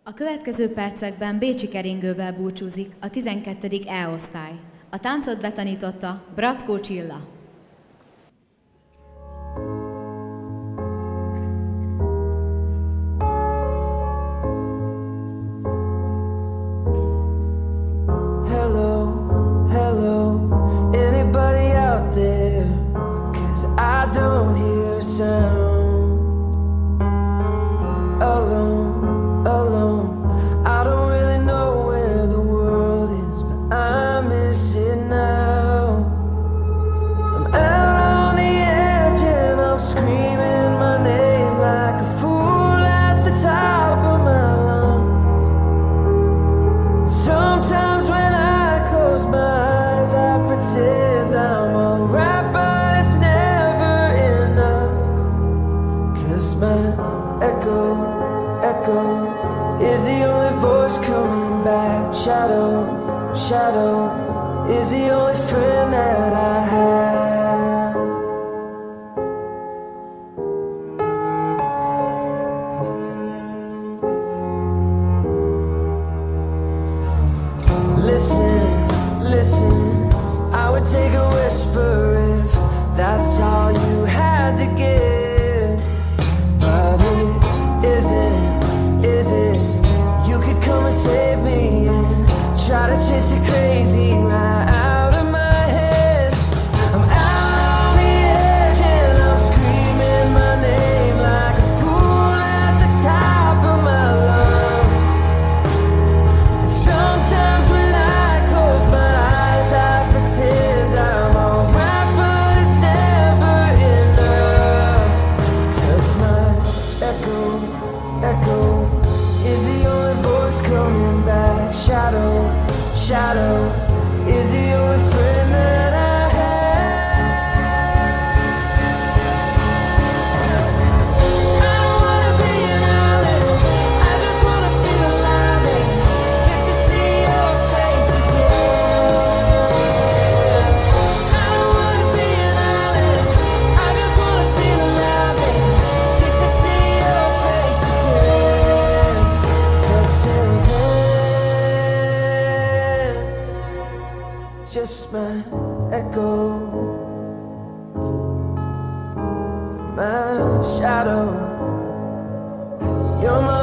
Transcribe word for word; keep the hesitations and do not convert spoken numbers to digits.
A következő percekben bécsi keringővel búcsúzik a tizenkettedik E osztály. A táncot betanította Brackó Csilla. Hello, hello, anybody out there? 'Cause I don't hear a sound. Alone, alone, I don't really know where the world is, but I miss it now. I'm out on the edge and I'm screaming my name like a fool at the top of my lungs. Sometimes when I close my eyes, I pretend I'm alright, but it's never enough. 'Cause my echo, echo is the only voice coming back. Shadow, shadow is the only friend that I have. Listen, listen, I would take a whisper if that's all you had to give. But it isn't, is it? You could come and save me and try to chase it crazy right out of my head. I'm out on the edge and I'm screaming my name like a fool at the top of my lungs. And sometimes when I close my eyes, I pretend I'm alright, but it's never enough. 'Cause my echo, echo is the only voice coming back. Shadow, shadow is the only friend that I have. I don't wanna be an island, I just wanna feel alive and get to see your face again. I don't wanna be an island, I just wanna feel alive and get to see your face again. But till then, just my echo, my shadow, you're my